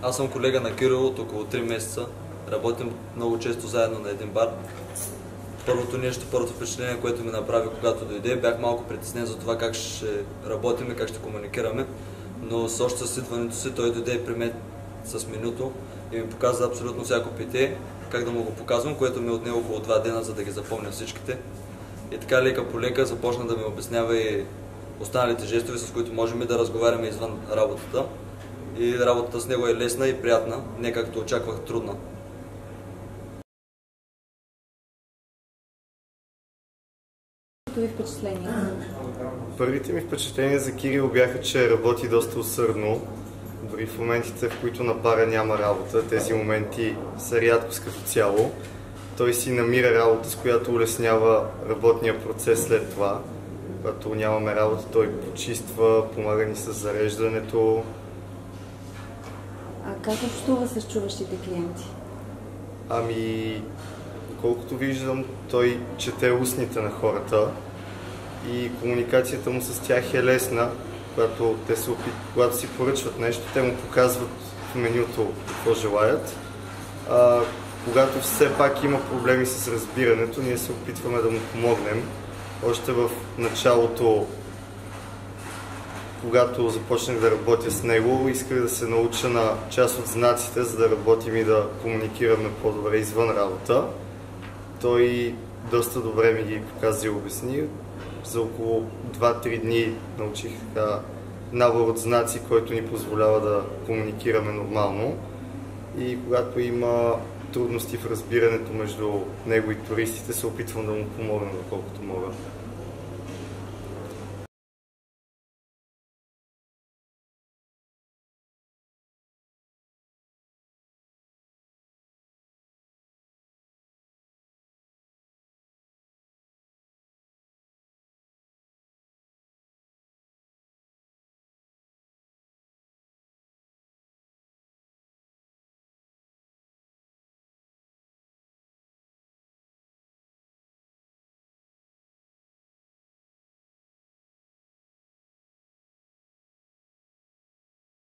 Аз съм колега на Кирил от около 3 месеца. Работим много често заедно на един бар. Първото впечатление, което ми направи, когато дойде, бях малко притеснен за това как ще работим и как ще комуникираме. Но още с идването си той дойде при мен с менюто и ми показа абсолютно всяко питие, как да му го показвам, което ми отне около 2 дена, за да ги запомня всичките. И така лека по лека започна да ми обяснява и останалите жестове, с които можем да разговаряме извън работата. И работата с него е лесна и приятна, не както очаквах трудна. Първите ми впечатления за Кирил бяха, че работи доста усърдно. Дори в моментите, в които на бара няма работа, тези моменти са рядкост като цяло. Той си намира работа, с която улеснява работния процес след това. Когато нямаме работа, той почиства, помага ни с зареждането. А как общува с чуващите клиенти? Колкото виждам, той чете устните на хората и комуникацията му с тях е лесна. Когато си поръчват нещо, те му показват в менюто какво желаят. Когато все пак има проблеми с разбирането, ние се опитваме да му помогнем. Още в началото, когато започнах да работя с него, исках да се науча на част от знаците, за да работим и да комуникираме по-добре извън работа. Той доста добре ми ги показа и обясни. За около 2-3 дни научих набор от знаци, който ни позволява да комуникираме нормално. И когато има трудности в разбирането между него и туристите, се опитвам да му помогна доколкото мога.